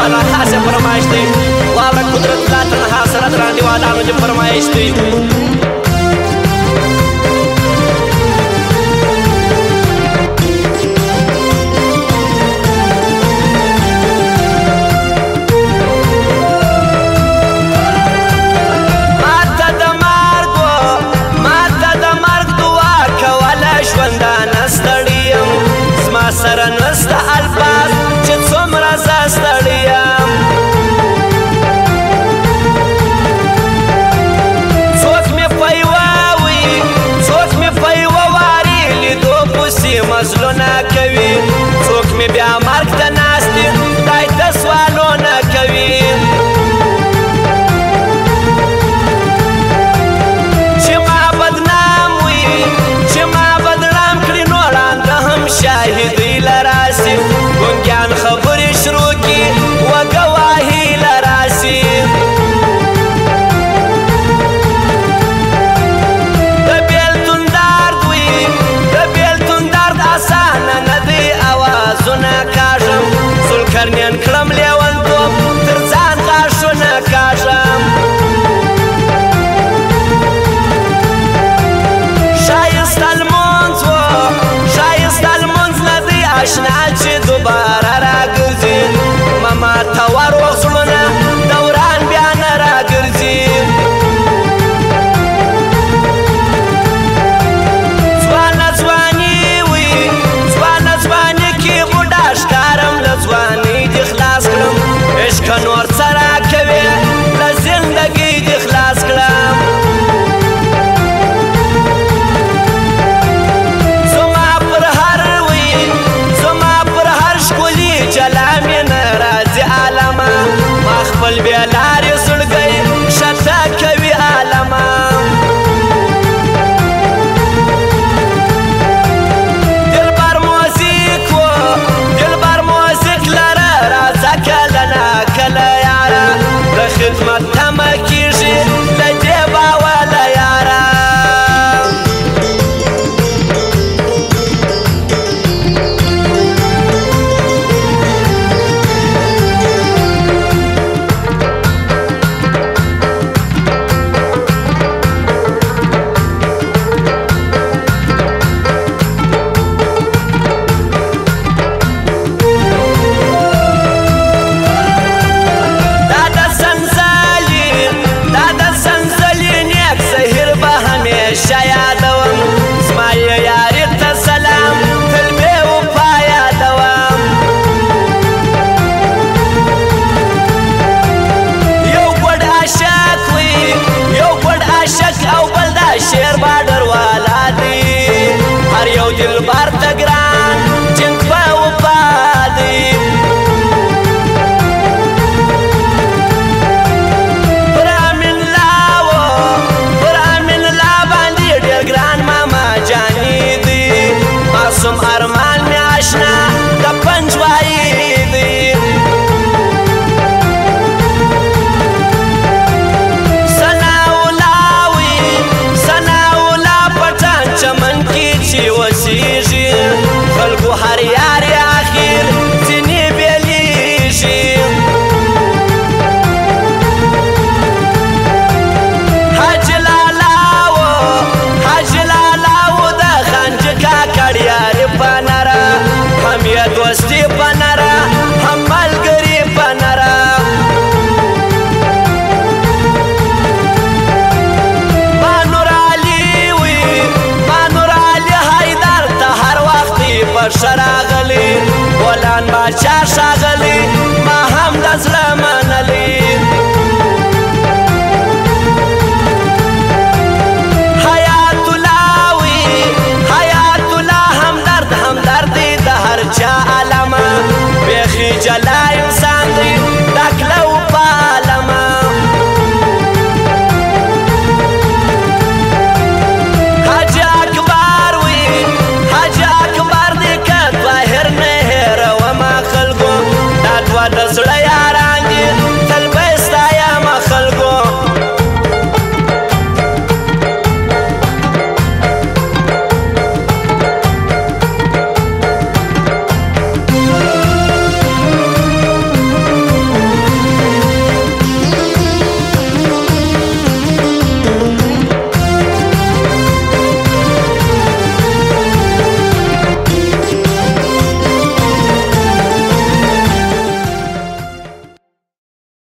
والا خاصه فرمایش دی واوره قدرت لا تنها سره درانډي والانو دې فرمایش دی سره نسته الفاظ چې څومره زه ستړی یم څوک مې په یوه وي څوک مې په یوه واري لیدو پسې مزلونه کوي څوک مې بیا مرګ ته ناست دي خدای ته سوالونه کوي چې ما بدنام وي چې ما بدنام کړي نو ړانده هم شاهد ګونګیان خبرې شروع کړي و ګواهي له راسي د بېلتون درد وي د بېلتون درد اسانه نه دی اوازونه کاږم ذوالقرنین کړم لیونتوب تر ځان غاښونه کاږم ښایسته لمونځ و ښایسته لمونځ نه دی اشنا چې دوباره راګرځي ماما ته وروغ زړونه دوران بیا نه راګرځي ځوانه ځواني وي ځوانه ځواني کې بوډا ښکارم له ځوانۍ دې خلاص کړم عشقه نور څه راکوې له زندګۍ دې خلاص کړم خپل بیا لارې زړګی شته کوي عالمه دلبر موزیک و دلبر موزیک لره راځه کله ناکله یاره د خدمت تمه کېږي له دې باوله یاره شیر بادر والا دی هر یو دلبر ته ګران جنګ په وفا دی پر امین الله باندې ډېر ګران ماما جاني دی معصوم ارمان مې اشنا د پنجوایي دی وسیږي خلکو هر یار اخر ځینې بیلیږي حج لالا و د خانجه کاکړ یار په نره هم یې دوستي په نره هم ملګري په نره شرا